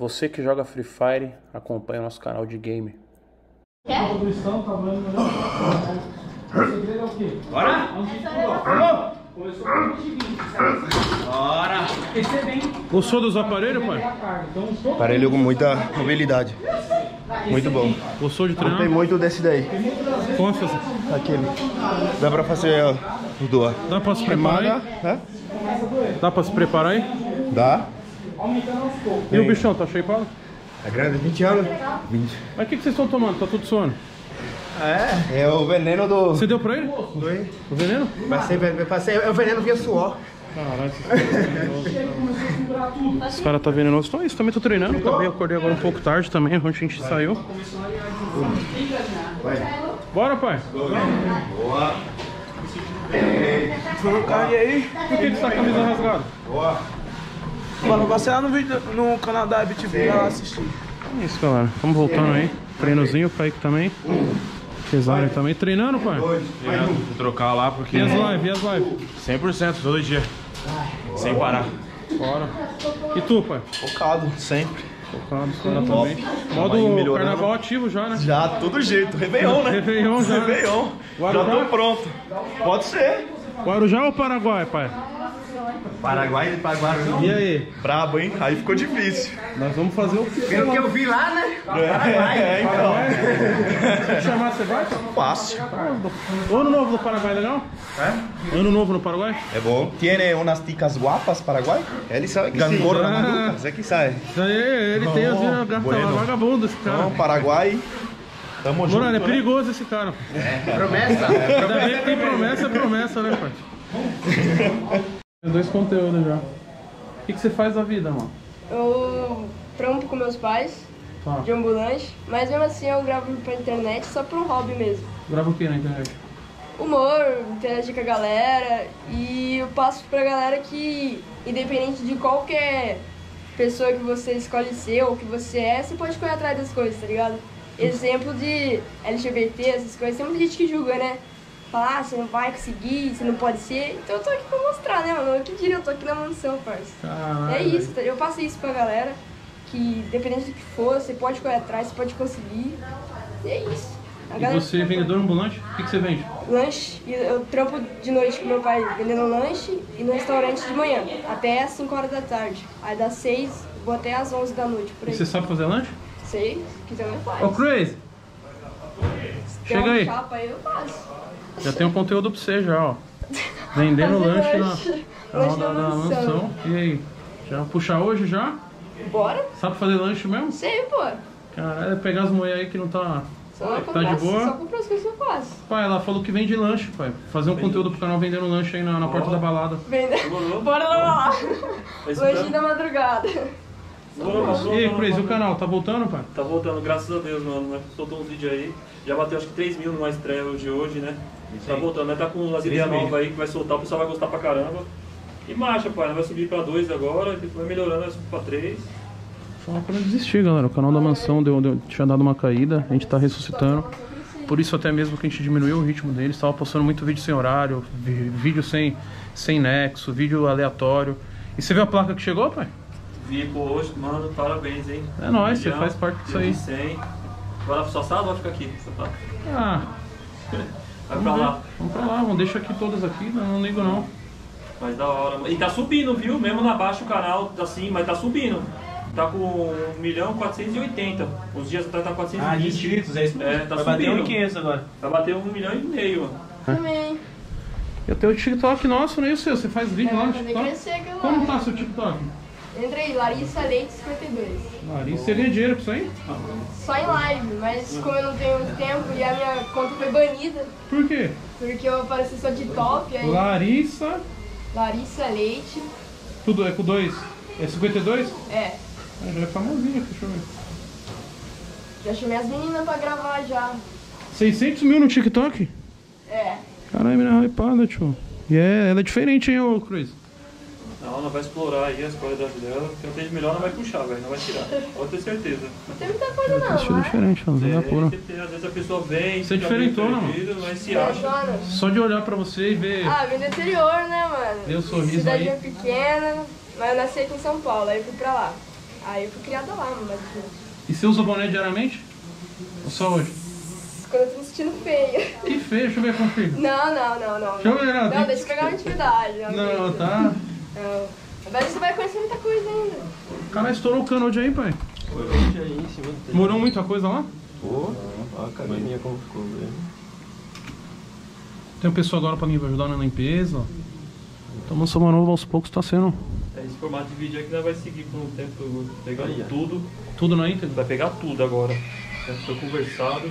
Você que joga Free Fire, acompanha o nosso canal de game. Quer? O segredo é o quê? Bora? Começou com 20. Bora! Gostou dos aparelhos, pai? Aparelho com muita mobilidade. Muito bom. Gostou de treinar? Tem muito desse daí. Como fazer? Aquele. Dá pra fazer os dois. Dá pra se preparar aí? Dá pra se preparar aí? Dá. E o bichão, tá shapeado? É grande, 20 anos? 20. Mas o que vocês estão tomando? Tá tudo suando? É o veneno do... Você deu pra ele? Doi. O veneno? É o veneno via suor. Caralho, esse cara tá venenoso. Então é isso, também tô treinando. Acordei agora um pouco tarde também, onde a gente saiu. Bora, pai. Boa. E aí? Por que você tá com a camisa rasgada? Boa. Mano, você lá no vídeo, no canal da BTV lá assistir. É isso, galera. Vamos voltando aí. Treinozinho, o Kaique também. Cesário também. Treinando, pai? Vou trocar lá porque... E as lives? 100% todo dia. Sem parar. Bora. E tu, pai? Focado, sempre. Focado, cara também. Modo carnaval ativo já, né? Já, todo jeito. Réveillon, né? Réveillon já. Réveillon. Já tô pronto. Pode ser. Guarujá ou Paraguai, pai? Paraguai. E aí? Brabo, hein? Aí ficou difícil. Nós vamos fazer o quê? Pelo que eu vi lá, né? Então. Se te chamar, você vai? Fácil. Ano Novo no Paraguai, legal? Ano Novo no Paraguai? É bom. Tiene unas ticas guapas, Paraguai? Ele sabe que Gangorra na maluca, você que sabe. Isso aí, ele tem as vagabundo, esse cara. Então, Paraguai. Tamo junto. Mano, é perigoso esse cara. Promessa? Ainda bem que tem promessa, né, pai? Tem 2 conteúdos já. O que você faz da vida, mano? Eu trampo com meus pais, de ambulante, mas mesmo assim eu gravo pra internet só por um hobby mesmo. Grava o que na internet? Humor, interagir com a galera, e eu passo pra galera que, independente de qualquer pessoa que você escolhe ser ou que você é, você pode correr atrás das coisas, tá ligado? Exemplo de LGBT, essas coisas, tem muita gente que julga, né? Falar, você não vai conseguir, você não pode ser. Então eu tô aqui pra mostrar, né, mano? Eu que diria, eu tô aqui na mansão, parça. É isso, eu passo isso pra galera, que dependendo do que for, você pode correr atrás, você pode conseguir. E é isso. E você é vendedor ambulante? O que você vende? Lanche, eu trampo de noite com meu pai vendendo lanche e no restaurante de manhã, até às 5 horas da tarde. Aí das 6, vou até às 11 da noite, por aí. E você sabe fazer lanche? Sei, se quiser eu faço. Ô, Chris! Chega aí. Chapa aí, eu faço. Já tem um conteúdo pra você já, ó. Vendendo lanche na mansão. E aí? Já puxar hoje já? Bora? Sabe fazer lanche mesmo? Sei, pô. Caralho, pegar as mulheres aí que não tá... Só tá de boa? Só comprar as coisas que eu faço. Pai, ela falou que vende lanche, pai. Fazer um conteúdo pro canal vendendo lanche aí na porta da balada. Bora lá. Lanchinho da madrugada. E aí, Chris, e o canal? Tá voltando, pai? Tá voltando, graças a Deus, mano. Nós soltou uns vídeos aí. Já bateu acho que 3 mil numa estreia de hoje, né? Tá voltando, né? Tá com umas ideias novas aí que vai soltar, o pessoal vai gostar pra caramba. E marcha, pai. Nós vai subir pra 2 agora, depois vai melhorando, vai subir pra 3. Só pra não desistir, galera. O canal da mansão tinha dado uma caída, a gente tá ressuscitando. Por isso até mesmo que a gente diminuiu o ritmo deles. Tava postando muito vídeo sem horário, vídeo sem nexo, vídeo aleatório. E você viu a placa que chegou, pai? Vi, pô, hoje, mano, parabéns, hein? É nóis, você faz parte disso aí. 100. Vai lá pro sua sala ou vai ficar aqui? Ah, vai pra lá. Vamos pra lá, vamos deixar aqui todas aqui, não ligo não. Mas da hora. E tá subindo, viu? Mesmo na baixa o canal tá assim, mas tá subindo. Tá com 1.480.000. Uns dias atrás tá 420. Ah, de inscritos, é isso mesmo? É, tá vai subindo. bater 1.500 agora. Vai bater 1,5 milhão, mano. Também. Eu tenho o TikTok nosso, né? E o seu? Você faz vídeo lá no Vai TikTok? crescer aquilo Como lá. tá seu TikTok? Entra aí, Larissa Leite 52. Larissa, você ganha dinheiro com isso aí? Só em live, mas como eu não tenho muito tempo e a minha conta foi banida, Por quê? porque eu apareci só de top, aí Larissa... Larissa Leite, Tudo é com 2? É 52? é. Já é famosinha, deixa eu ver. Já chamei as meninas pra gravar já. 600 mil no TikTok? É. Caralho, menina hypada, tio. E ela é diferente, hein, ô Cruz? Não, ela vai explorar aí as qualidades dela. O que ela tem de melhor não vai puxar, velho. Não vai tirar. Pode ter certeza. Não tem muita coisa não, Estilo mas... diferente, ela não é pura. Às vezes a pessoa vem... Você é diferentona, mano. Mas se acha. Dona. Só de olhar pra você e ver... Ah, vim do interior, né, mano? Deu um sorriso Cidadinha aí. pequena, mas eu nasci aqui em São Paulo, aí fui pra lá. Aí eu fui criada lá, mas E você usa boné diariamente? Ou só hoje? quando eu tô me sentindo feia. Que feio, deixa eu ver contigo. Não. Deixa eu ver, não. Não, deixa eu pegar uma atividade. Não, tá. Não. Mas você vai conhecer muita coisa ainda. Caralho, estourou o cano hoje aí, pai. Foi hoje aí em cima do telhado. Morou muita coisa lá? Pô, olha a academia como ficou, velho. Tem um pessoal agora pra me ajudar na limpeza. Então, Mansão Manova aos poucos tá sendo Esse formato de vídeo aqui nós vai seguir por um tempo, pegando tudo. tudo na íntegra. Vai pegar tudo agora. Já foi conversado.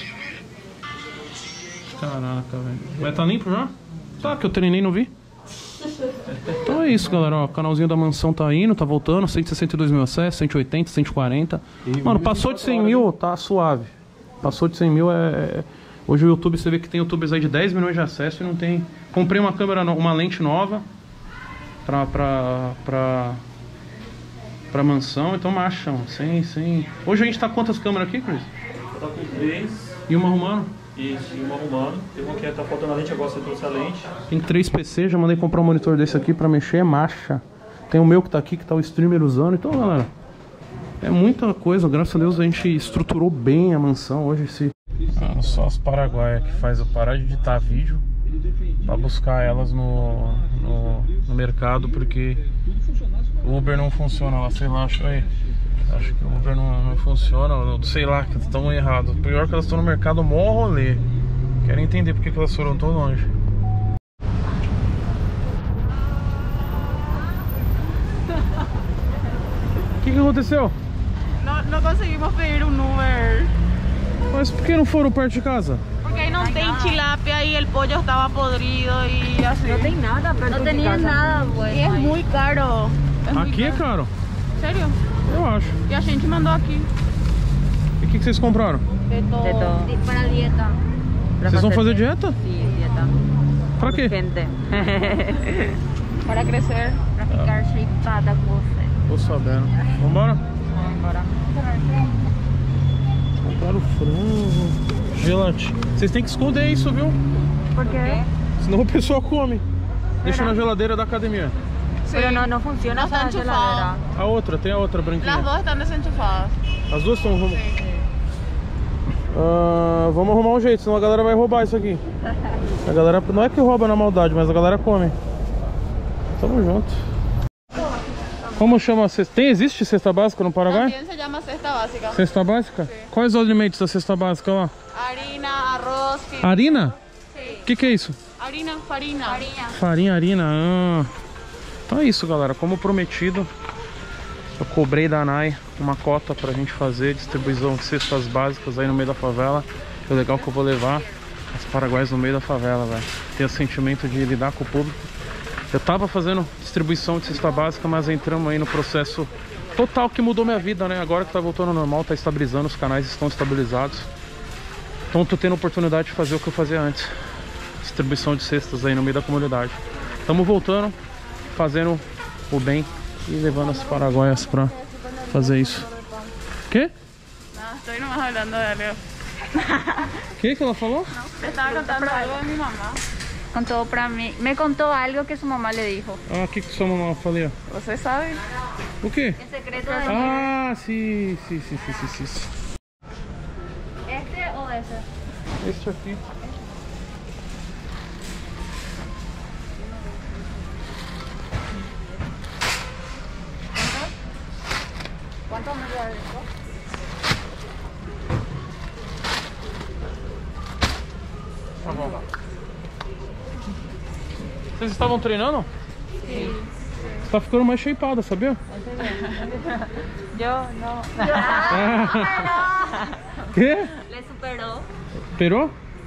Caraca, velho. Vai tá limpo já? Tá, que eu treinei e não vi. Então é isso, galera. Ó, o canalzinho da mansão tá indo, tá voltando. 162 mil acessos, 180, 140. Mano, passou de 100 mil, tá suave. Passou de 100 mil Hoje o YouTube, você vê que tem youtubers aí de 10 milhões de acessos e não tem... Comprei uma câmera, uma lente nova pra mansão, então marcha, sem... Hoje a gente tá com quantas câmeras aqui, Chris? Tá com 3. E uma arrumando? Isso, e uma arrumando. Tem uma que tá faltando a lente, agora você trouxe a lente. Tem 3 PC, já mandei comprar um monitor desse aqui pra mexer, é marcha. Tem o meu que tá aqui, que tá o streamer usando. Então, galera, é muita coisa. Graças a Deus a gente estruturou bem a mansão hoje. Só as paraguaias que faz eu parar de editar vídeo pra buscar elas no mercado, porque o Uber não funciona lá, sei lá, acho que o Uber não funciona, sei lá, que estão errados. Pior que elas estão no mercado mó rolê. Quero entender porque que elas foram tão longe. O que aconteceu? Não conseguimos pedir um Uber. Mas por que não foram perto de casa? Porque aí não tem tilápia y el pollo estaba podrido y así. No tem nada, pero no tenía nada, pues. E é muito caro. Aqui é caro? Sério? Eu acho. E a gente mandou aqui. E o que vocês compraram? De todo. Para dieta. Vocês vão fazer dieta? Sim, dieta. Pra quê? Gente. Para crescer. Pra ficar shapeada com você. Tô sabendo. Vambora? Bora. Compraram frango, gelatina. Vocês têm que esconder isso, viu? Por quê? Senão o pessoal come. Deixa na geladeira da academia. Pero no funciona Está esa heladera. A outra, tem a outra branquinha. Las dos están desenchufadas. As duas estão... vamos arrumar um jeito, senão a galera vai roubar isso aqui. A galera não é que rouba na maldade, mas a galera come. Tamo junto. Como chama a cesta? Existe cesta básica no Paraguai? También se llama cesta básica. Cesta básica? Quais os alimentos da cesta básica lá? Harina, arroz. Harina? O que é isso? Harina, farina. Farinha, harina. Então é isso, galera. Como prometido, eu cobrei da ANAI uma cota pra gente fazer distribuição de cestas básicas aí no meio da favela. É legal que eu vou levar as paraguaias no meio da favela, velho. Ter o sentimento de lidar com o público. Eu tava fazendo distribuição de cesta básica, mas entramos aí no processo total que mudou minha vida, né? Agora que tá voltando ao normal, tá estabilizando, os canais estão estabilizados. Então tô tendo a oportunidade de fazer o que eu fazia antes. Distribuição de cestas aí no meio da comunidade. Estamos voltando, fazendo o bem e levando as paraguaias pra fazer isso. Quê? No, estoy nomás hablando de algo. Que ela falou? Le estaba contando algo de mi mamá. Contou pra mim. Me contou algo que sua mamá le dijo. Ah, o que sua mamãe falou? Você sabe? O quê? El secreto de Ah, sim. este ou esse? Este aqui. Quanto me dá isso? Tá bom. Vocês estavam treinando? Sim. Você tá ficando mais shapeada, sabia? Eu não. Quê? Le superou. Perou?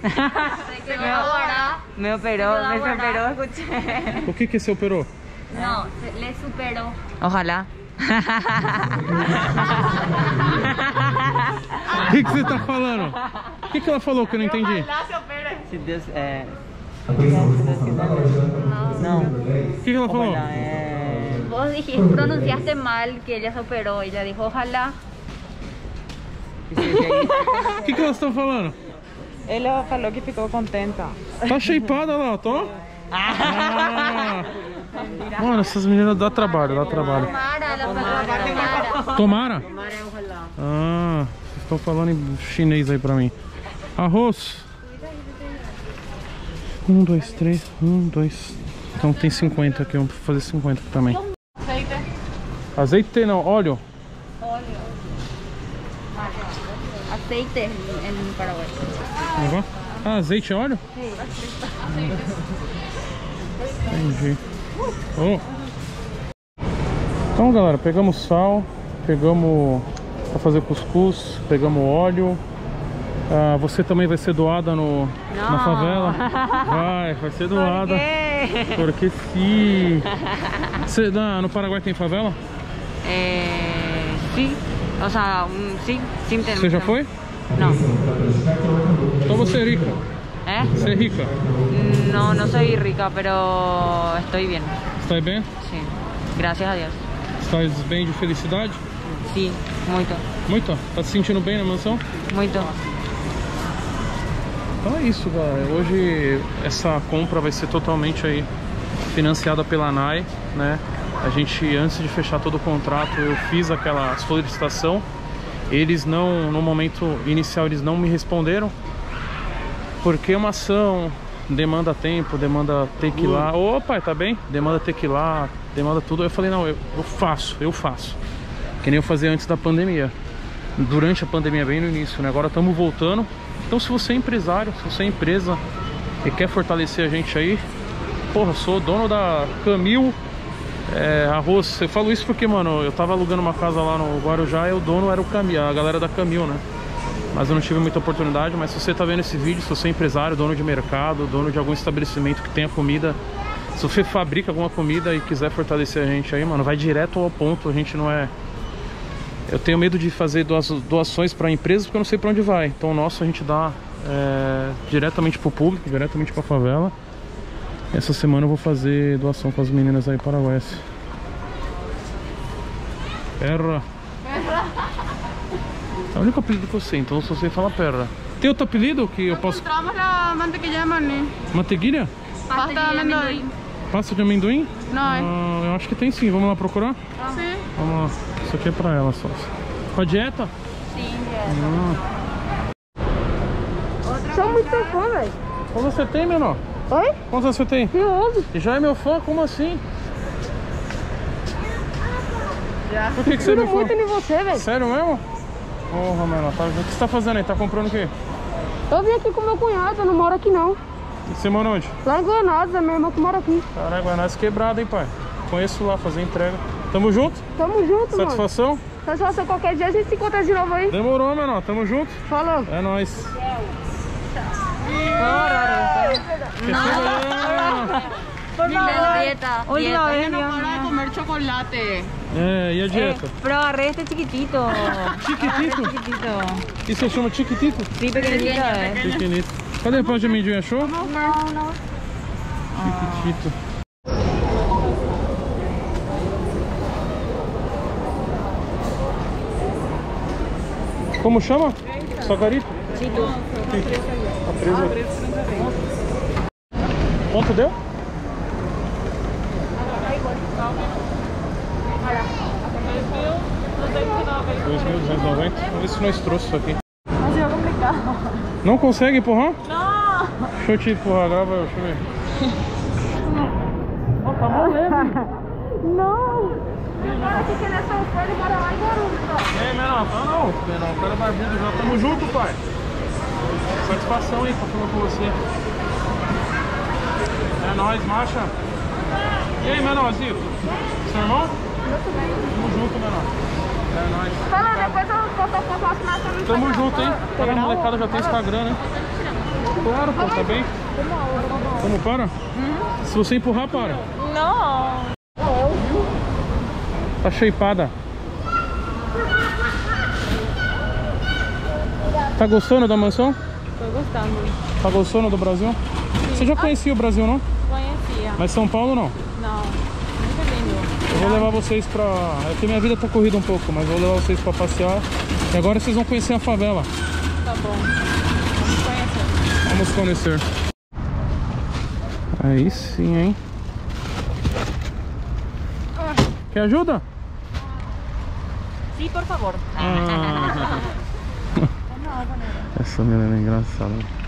Me operó, escuché. O que você operou? No, le superó. Ojalá. O que você tá falando? O que ela falou que eu não entendi? Se Deus é. No. O que ela falou? Vos dijiste, pronunciaste mal que ella se operó. Ella dijo ojalá. O que elas estão falando? Ela falou que ficou contenta. Tá shapeada lá, tô? Mano, essas meninas dá trabalho, dá trabalho. Tomara? Ah, vocês estão falando em chinês aí pra mim. Arroz. 1, 2, 3, 1, 2. Então tem 50 aqui, vamos fazer 50 aqui também. Aceite. Azeite não, óleo. Aceite em Paraguai. Ah, azeite e óleo? Entendi. Oh. Então galera, pegamos sal, pegamos pra fazer cuscuz, pegamos óleo. Ah, você também vai ser doada na favela? Vai ser doada. Porque sim. Você, no Paraguai tem favela? Sí, o sea, sí, sin tener. Você já foi? No. Então você é rica. Você é rica? No soy rica, pero estoy bien. Está bem? Sí, gracias a Dios. Estás bem de felicidade? Sí, muito. Muito? Tá se sentindo bem na mansão? Muito. Então é isso, galera. Hoje essa compra vai ser totalmente aí financiada pela ANAI, né? A gente, antes de fechar todo o contrato, eu fiz aquela solicitação. Eles não, no momento inicial, eles não me responderam. Porque uma ação demanda tempo, demanda ter que ir lá. Ô pai, tá bem? Demanda ter que ir lá, demanda tudo. Eu falei, não, eu faço. Que nem eu fazia antes da pandemia. Durante a pandemia, bem no início, né? Agora estamos voltando. Então se você é empresário, se você é empresa e quer fortalecer a gente aí, porra, sou dono da Camil Arroz. Eu falo isso porque, mano, eu tava alugando uma casa lá no Guarujá e o dono era o Camil, a galera da Camil, né? Mas eu não tive muita oportunidade. Mas se você tá vendo esse vídeo, se você é empresário, dono de mercado, dono de algum estabelecimento que tenha comida, se você fabrica alguma comida e quiser fortalecer a gente aí, mano, vai direto ao ponto. A gente não é... Eu tenho medo de fazer doações para empresas porque eu não sei para onde vai. Então o nosso a gente dá diretamente pro público, diretamente pra favela. Essa semana eu vou fazer doação com as meninas aí paraguaias. Perra. É o único apelido que eu sei, então só sei falar perra. Tem outro apelido que eu posso... Encontramos a mantequilla de maní. Mantequilha? Pasta de amendoim. Pasta de amendoim? Não, eu acho que tem sim, vamos lá procurar? Sim. Vamos lá, isso aqui é pra ela só. Com a dieta? Sim, dieta. Sou muito seu fã, velho. Quantos você tem, menor? Oi? Quantos anos você tem? Tenho 11. E já é meu fã? Como assim? Por que você é meu fã? muito em você, velho. Sério mesmo? Porra, menor, o que você tá fazendo aí? Tá comprando o quê? Eu vim aqui com meu cunhado, eu não moro aqui não. E você mora onde? Lá em Guanados, é meu irmão que mora aqui. Caralho, Guanados quebrado, hein, pai? Conheço lá, fazer entrega. Tamo junto? Tamo junto, Satisfação? mano. Satisfação, qualquer dia a gente se encontra de novo aí. Demorou, menor, tamo junto? Falou. É nóis. Dieta. Última vez no para de comer chocolate. E a dieta? Pero agarré este chiquitito. Chiquitito? Isso você chama chiquitito? Sí, pequeñito. Pequenito. Cadê o pão de amendoim? Achou? No. Chiquitito. Como chama? Sacarito? Chito. Tá preso aqui. Quanto deu? R$2.290. Vamos ver se nós trouxemos isso aqui. Mas é complicado. Não consegue empurrar? Não. Deixa eu te empurrar, grava, deixa eu ver. Tá mó leve. Não. Agora que ele é São Paulo, ele mora lá em Guarulhos. Ei, menor, tá não. Menor, o cara barbudo já. Tamo junto, pai. Satisfação aí, tá falando com você. É nóis, marcha. E aí, menorzinho? Seu irmão? Tamo junto, menor. É nóis. Fala, depois eu posso na sua. Tamo junto, hein? Cara, a molecada já tem Instagram, né? Claro, pô, tá bem? Como para? Se você empurrar, para. Não. Tá shapeada. Tá gostando da mansão? Tô gostando. Tá gostando do Brasil? Você já conhecia o Brasil, não? Conhecia. Mas São Paulo não? Não. Muito lindo. Eu vou levar vocês pra... É que minha vida tá corrida um pouco, mas vou levar vocês pra passear. E agora vocês vão conhecer a favela. Tá bom. Vamos conhecer. Vamos conhecer. Aí sim, hein? Quer ajuda? Sí, por favor. Essa menina é engraçada.